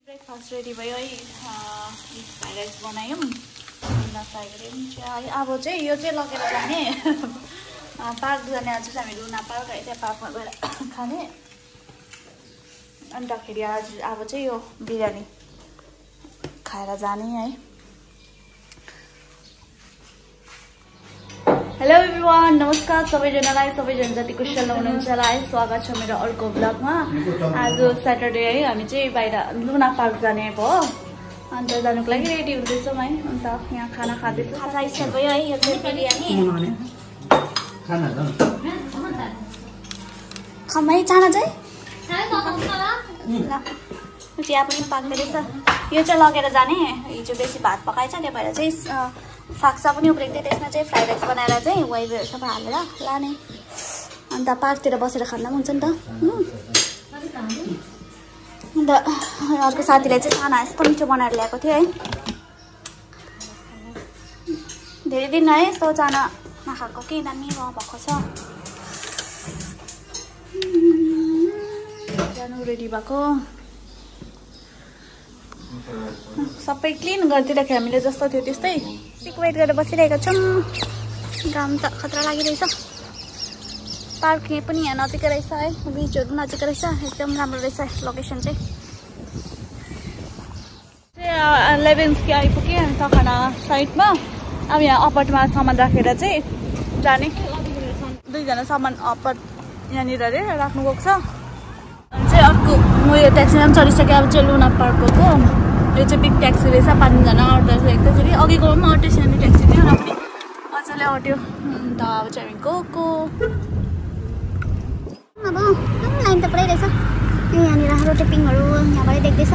Breakfast ready भयो है। Fried rice बनायौँ, फ्राई गऱ्यौँ चिया। अब चाहिँ यो चाहिँ लगेर जाने पार्क जाने। आज चाहिँ हामी लुना पार्क है, त्यहाँ पार्कमा गएर खाने। अन्तखेरि आज अब चाहिँ यो बिरयानी खाएर जाने है। हेलो एभ्रिवान, नमस्कार सबैजनालाई। सबैजना जति कुशल हुनुहुन्छ होला है, स्वागत छ मेरो अर्को ब्लगमा। आज स्याटरडे है, हामी चाहिँ बाहिर लुना पार्क जाने भयो। अन्त जानुको लागि रेडी हुँदैछौँ है। अन्त यहाँ खाना खाँदैछौँ। खाजा स्टार्ट भयो है। यो चाहिँ बिरयानी खमै चाना चाहिँ चिया पनि पाक्दै रहेछ। यो चाहिँ लगेर जाने। हिजो बेसी भात पकाएछ, त्यही भएर चाहिँ फाक्सा पनि उब्रेक्दै त्यसमा चाहिँ फ्राइड राइस बनाएर चाहिँ वाइबहरू सबै हालेर लाने। अन्त पार्कतिर बसेर खाँदा पनि हुन्छ नि त। अन्त अर्को साथीले चाहिँ खाना यस्तो मिठो बनाएर ल्याएको थियो है। धेरै दिन है यस्तो चाना नखाएको, के दामी भएको छ। जानु रेडी भएको सबै क्लिन गरिदिइराख्यो हामीले, जस्तो थियो त्यस्तै सिक वेट गरेर बसिरहेको छौँ। घाम त खतरा लागिरहेछ। पार्क यहीँ पनि यहाँ नजिकै रहेछ है, बिचहरू नजिकै रहेछ। एकदम राम्रो रहेछ लोकेसन चाहिँ। 11 के आइपुग्यो अन्त खाना साइडमा। अब यहाँ अपार्टमा सामान राखेर चाहिँ जाने। दुईजना सामान अपार्ट यहाँनिर अरे राख्नु गएको छ। अनि चाहिँ अर्को म यो ट्याक्सीमा पनि चढिसकेँ। अब चाहिँ लुना पार्क गएको। यो चाहिँ बिग ट्याक्सी रहेछ, 5जना अट्दा चाहिँ एकैचोटि। अघिको पनि अट्यो, सानो ट्याक्सी थियो र पनि मजाले अट्यो। अन्त अब चाहिँ हामी गएको। अब लाइन त पुरै रहेछ। यहाँनिर रोटेपिङहरू यहाँबाट देख्दैछ।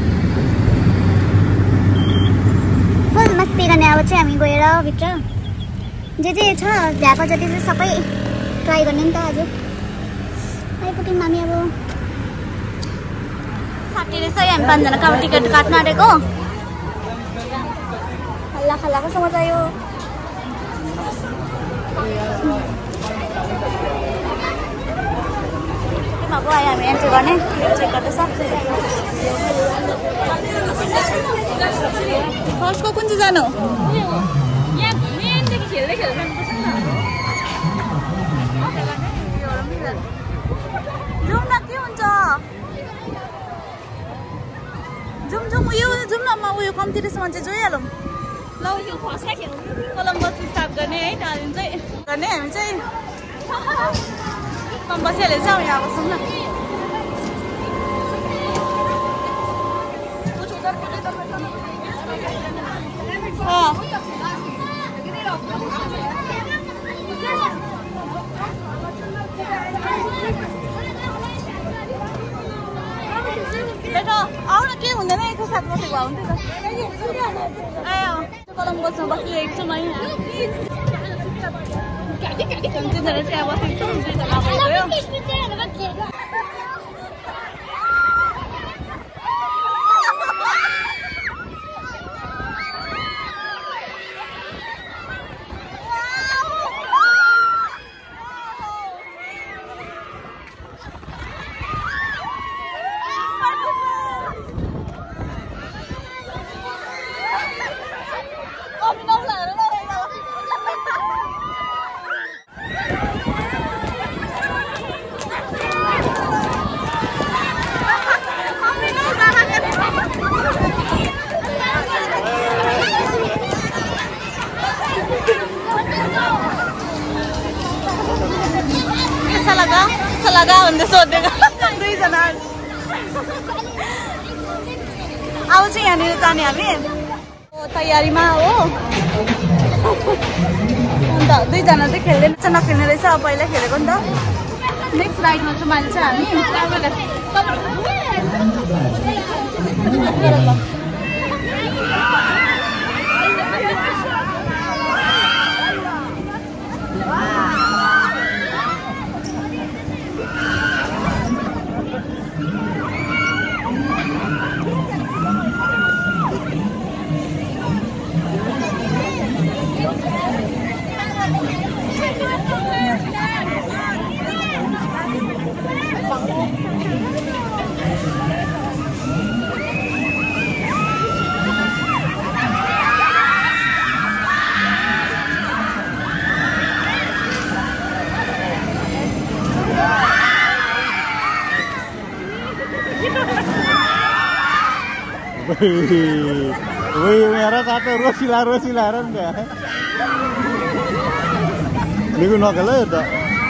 फुल मस्ती गर्ने। अब चाहिँ हामी गएर भित्र जे छ भ्याएको जति चाहिँ सबै ट्राई गर्ने नि त। आज आइपुग्यौँ हामी। अब 60 रहेछ। हामी 5जनाको अब टिकट काट्नु आँटेको। हल्ला खल्लाको समाचार यो। अब आयो हामी एन्ट्री गर्ने। चेक गर्दैछ। फर्स्टको कुन चाहिँ जानु? जाउँ न, के हुन्छ? जाउँ उयो जाउँ न। म उयो कम्ती रहेछ मान्छे जोइहालौँ। ल कोलम्बस स्टार्ट गर्ने है। त्यहाँदेखि चाहिँ गर्ने हामी चाहिँ कम बसिहाल्यो चाहिँ यहाँ बसौँ न। आऊ न, के हुँदैन, एकको साथ बसेको हुन्थ्यो त। कोलम्बसमा बसिरहेको छौँ है। तिनीहरू चाहिँ अब बसेको छौँ। 2जना गयो। लगा भन्दै सोधेको 2जना। आऊ चाहिँ यहाँनिर जाने हामी तयारीमा हो। अन्त 2जना चाहिँ खेल्दैन चाहिँ नखेल्ने रहेछ। अब पहिला खेलेको नि त। नेक्स्ट राइडमा चाहिँ मैले चाहिँ हामी Wih, merah satu Rosila kan ya. Ini gue nokal ya tak.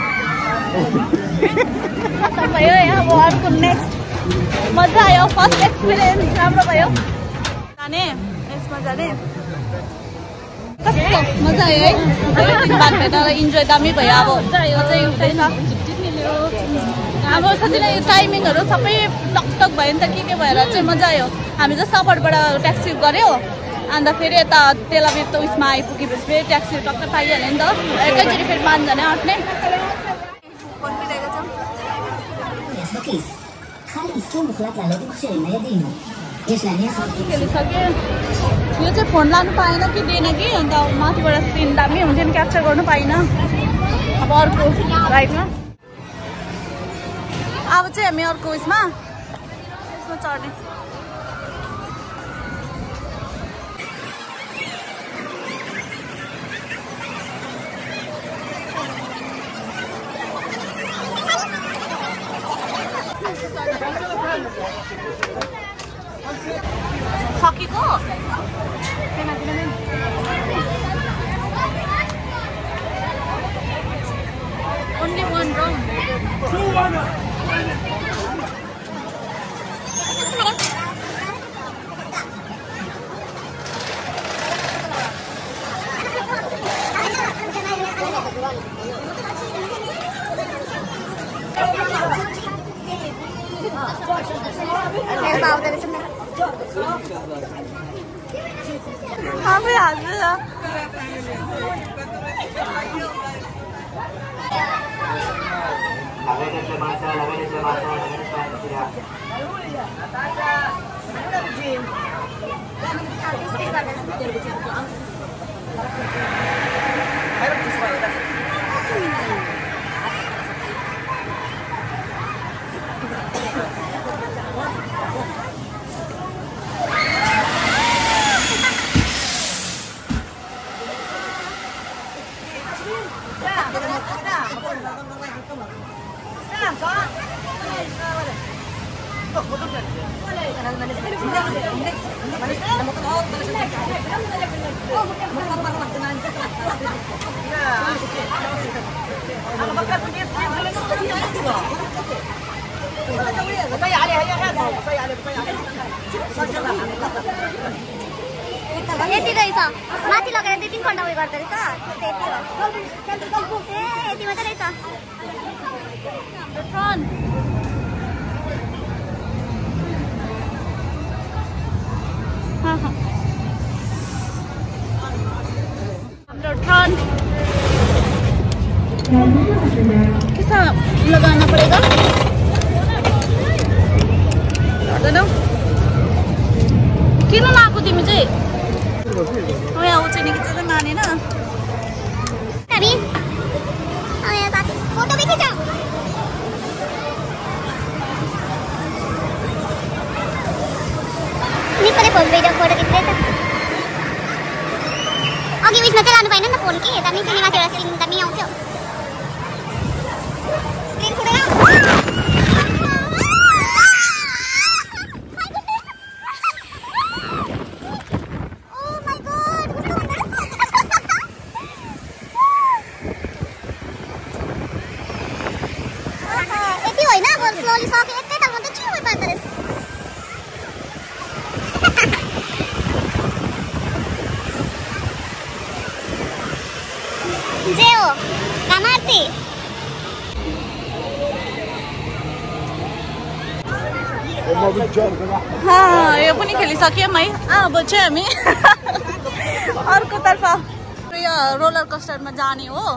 खत्म भयो यहाँ अब अर्को नेक्स्ट मजा आयो फर्स्ट एक्सपिरियन्स राम्रो भयो जाने यसमा जाने कस्तो मजा आयो है बाद भेट्नलाई इन्जोय दामी भयो अब अझै उठ्दैछ अब साँच्चै यो टाइमिङहरू सबै टकटक भयो नि त के भएर चाहिँ मजा आयो हामी चाहिँ सफरबाट ट्याक्सी गर्यो अन्त फेरि यता तेलाबिब त उयसमा आइपुगेपछि फेरि ट्याक्सी टक्क पाइहाल्यो नि त एकैचोटि फेरि 5 जना आँट्ने खेलिसक्यो यो चाहिँ फोन लानु पाएन कि दिएन कि अन्त माथिबाट सिन दामी हुन्थ्यो नि क्याप्चर गर्नु पाइनँ अब अर्को राइडमा अब चाहिँ हामी अर्को उयसमा चढ्ने सकेको only one round 2-1 हाँ भाई आज यति रहेछ माथि लगेर 2-3 घण्टा उयो गर्दै रहेछ त्यति हो ए यति मात्रै रहेछ ट्रन हाम्रो ट्रन कैसा लगाना पड़ेगा किन लाएको तिमी चाहिँ यहाँ ऊ चाहिँ निकै मानेन फोटो खिच फोन पे फोटो खिच्दैछ अघि उयसमा चाहिँ लानु पाएन नि त फोन कि दामी चाहिँ माथिबाट सिन दामी आउँथ्यो हाँ यो पनि खेलिसक्यौँ है अब चाहिँ हामी अर्कोतर्फ यो रोलर कोस्टरमा जाने हो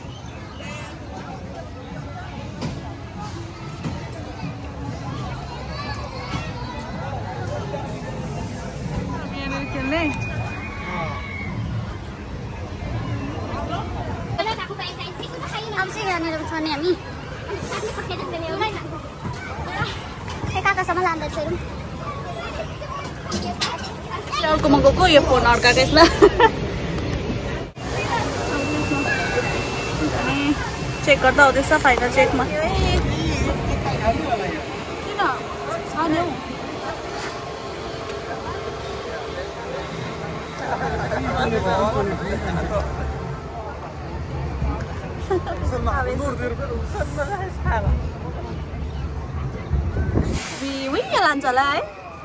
खेल्ने अब चाहिँ यहाँनिर छ नि हामी काकासम्म लाँदैछ अर्कोमा गएको यो फोन अड्काएको यसमा चेक गर्दा हुँदैछ फाइनल चेकमा किन Wih, jalan jalan.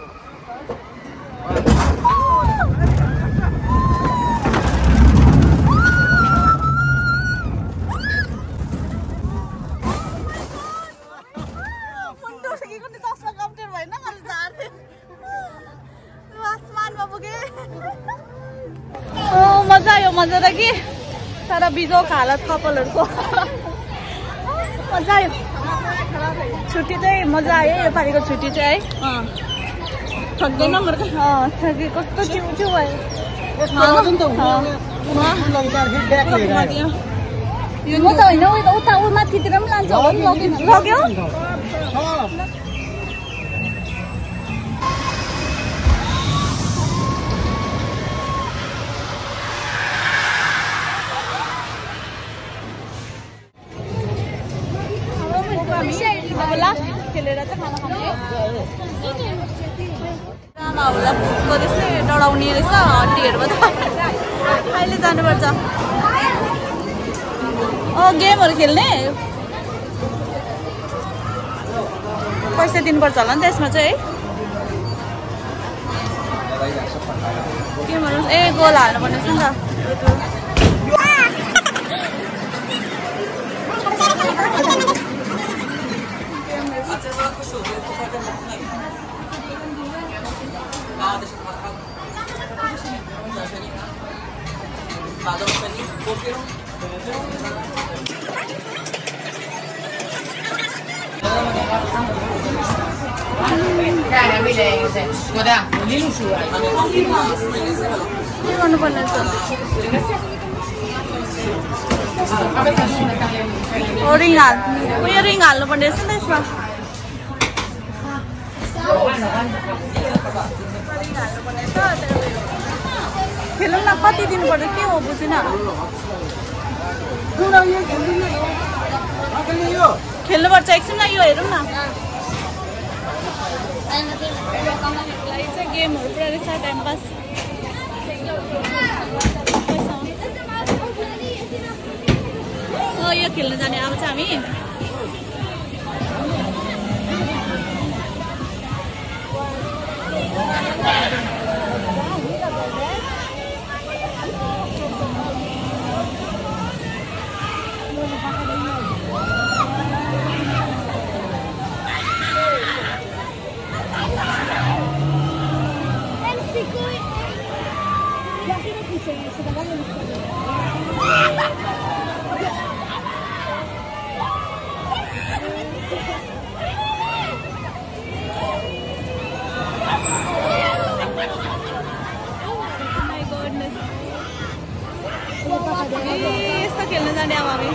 मजा आयो मजा त कि तर बिजोक हालत कपालहरुको मजा आयो छुट्टी चाहिँ मजा आयो यो पालिको छुट्टी चाहिँ है थक्दैन थके कस्तो चिउचिउ भयो म त होइन उता उ माथितिर पनि लान्छ होला नि लग्यो अब लास्ट खेलेर चाहिँ खाना खाने आमाहरूलाई भोक रहेछ डढाउने रहेछ हड्डीहरूमा त अहिले जानुपर्छ गेमहरू खेल्ने पैसा दिनुपर्छ होला नि त्यसमा चाहिँ है गेमहरू ए गोल हाल्नुपर्ने छ नि त रिङ हाल्नुपर्ने रहेछ नि यसमा खेलौँ न कति दिनुपर्छ के हो बुझिन खेल्नुपर्छ एकछिन न यो हेरौँ न गेमहरू पुरा रहेछ टाइम पास यो खेल्न जाने अब चाहिँ हामी यस्तो खेल्न जाने अब हामी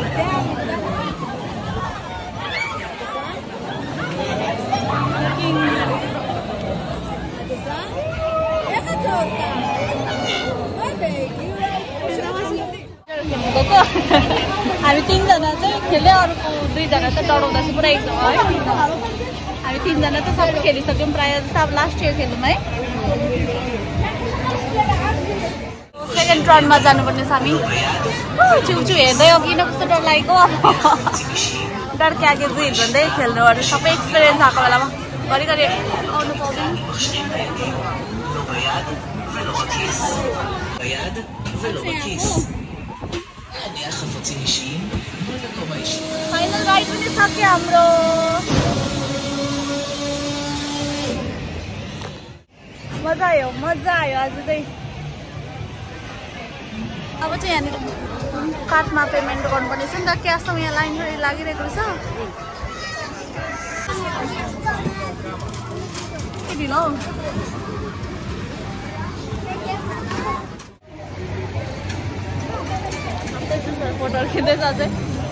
हामी तीनजना चाहिँ खेल्यो अरूको दुईजना चाहिँ डराउँदा चाहिँ पुरा एकदम है हामी तीनजना चाहिँ सबै खेलिसक्यौँ प्रायः जस्तो अब लास्ट इयर खेल्यौँ है सेकेन्ड राउन्डमा जानुपर्ने छ हामी चिउचिउ हेर्दै हो किन कस्तो डर लागेको डर क्याके चाहिँ भन्दै खेल्नुहरू सबै एक्सपिरियन्स आएको बेलामा घरिघरि आउनु पाउँदैन फाइनल राइड पनि सक्यो हाम्रो मजा आयो आज चाहिँ अब चाहिँ यहाँनिर कार्डमा पेमेन्ट गर्नुपर्ने छ नि त क्यासमा यहाँ लाइन लागिरहेको रहेछ के ढिलो हौ फोटोहरू खिच्दैछ अझै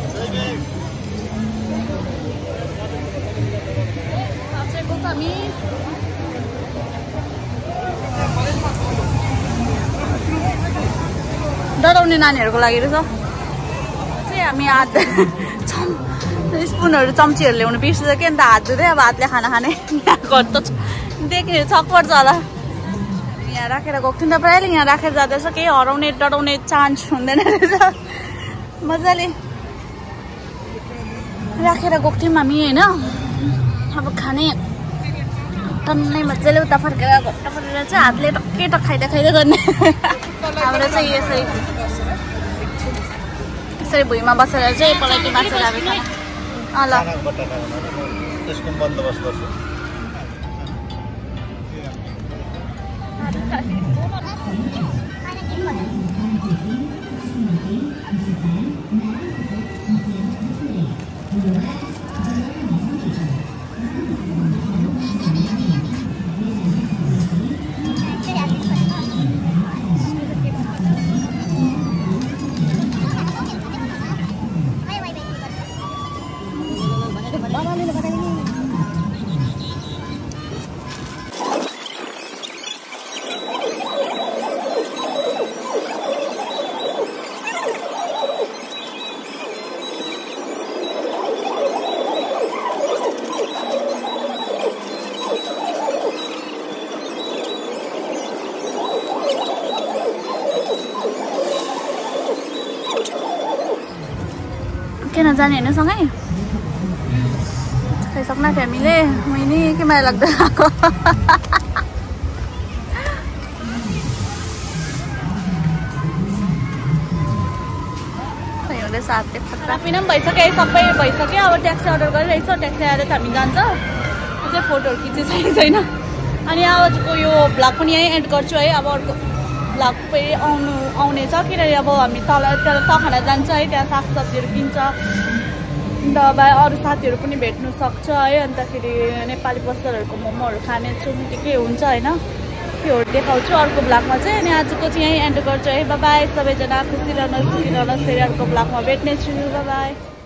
हामी डराउने नानीहरूको लागि रहेछ चाहिँ हामी हात स्पुनहरू चम्चीहरू ल्याउनु बिर्सिन्छ के अन्त हात धुँदै अब हातले खाना खाने घर त देख्ने छक पर्छ होला यहाँ राखेर गएको थियौँ नि त प्रायःले यहाँ राखेर जाँदैछ केही हराउने डराउने चान्स हुँदैन रहेछ मजाले राखेर गएको थियौँ हामी होइन अब खाने टन्नै मजाले उता फर्केर घट्टा परेर चाहिँ हातले टक्कै टक खाइदा खाइदा गर्ने हाम्रो चाहिँ यसरी भुइँमा बसेर चाहिँ पलाइटी मासेर अब खाना ल त्यसको बन्दोबस्त गर्छु किन जाने होइन सँगै खाइसक्न थियो हामीले मैले के माया लाग्दै आएको खानापिना पनि भइसक्यो सबै भइसक्यो अब ट्याक्सी अर्डर गरिरहेछ ट्याक्सी आएर चाहिँ हामी जान्छ अझै फोटोहरू खिचिसकेको छैन अनि आजको यो भ्लग पनि यहीँ एन्ड गर्छु है अब अर्को भ्लग फेरि आउनेछ किनभने अब हामी तल खाना जान्छ है त्यहाँ सागसब्जीहरू किन्छ अन्त अब अरू साथीहरू पनि भेट्नु सक्छ है अन्तखेरि नेपाली पसलहरूको मोमोहरू खानेछु के हुन्छ होइन त्योहरू देखाउँछु अर्को भ्लगमा चाहिँ अनि आजको चाहिँ यहीँ एन्ड गर्छु है बाई सबैजना खुसी रहनुहोस् सुखी रहनुहोस् फेरि अर्को भ्लगमा भेट्नेछु बाई